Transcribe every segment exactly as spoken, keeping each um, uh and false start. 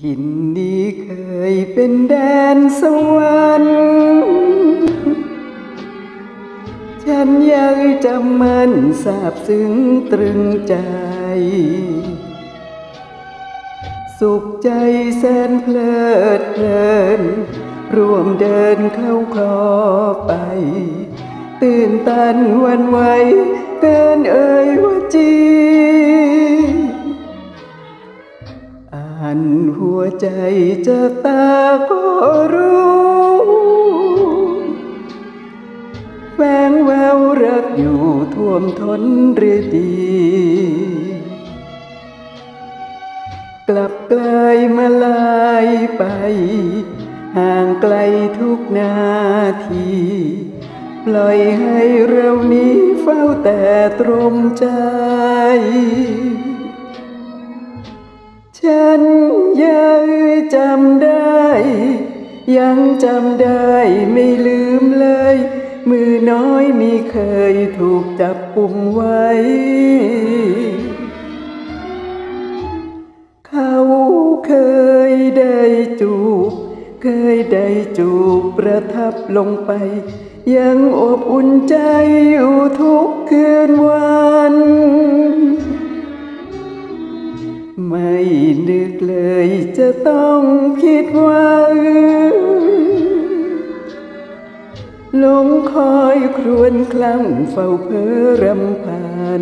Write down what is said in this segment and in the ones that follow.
ถิ่นนี้เคยเป็นแดนสวรรค์ฉันยังจำมันซาบซึ้งตรึงใจสุขใจแสนเพลิดเพลินร่วมเดินเข้าคลอไปตื่นตันหวั่นไหวเกินเอ่ยว่าจีอ่านหัวใจจะตาก็รู้แฝงแววรักอยู่ท่วมท้นฤดีกลับกลายมาลายไปห่างไกลทุกนาทีปล่อยให้เรานี้เฝ้าแต่ตรมใจฉันยังจำได้ยังจำได้ไม่ลืมเลยมือน้อยมีเคยถูกจับกุมไว้เขาเคยได้จูบเคยได้จูบประทับลงไปยังอบอุ่นใจอยู่ทุกคืนวันไม่นึกเลยจะต้องคิดว่าหลงคอยครวญคลั่งเฝ้าเพ้อรำพัน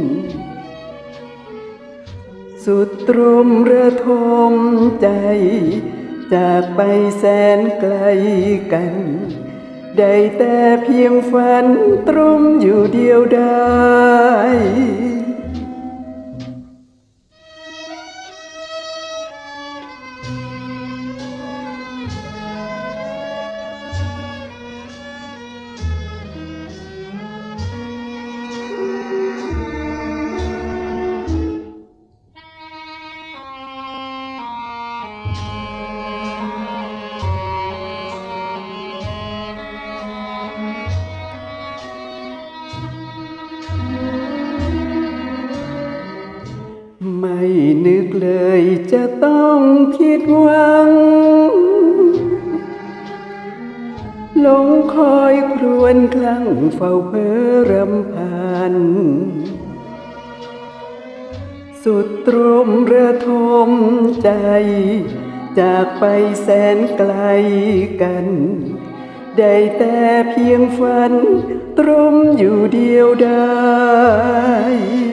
สุดตรมระทมใจจากไปแสนไกลกันได้แต่เพียงฝันตรมอยู่เดียวดายไม่นึกเลยจะต้องผิดหวังหลงคอยครวญคลั่งเฝ้าเพ้อรำพันสุดตรมระทมใจจากไปแสนไกลกันได้แต่เพียงฝันตรมอยู่เดียวดาย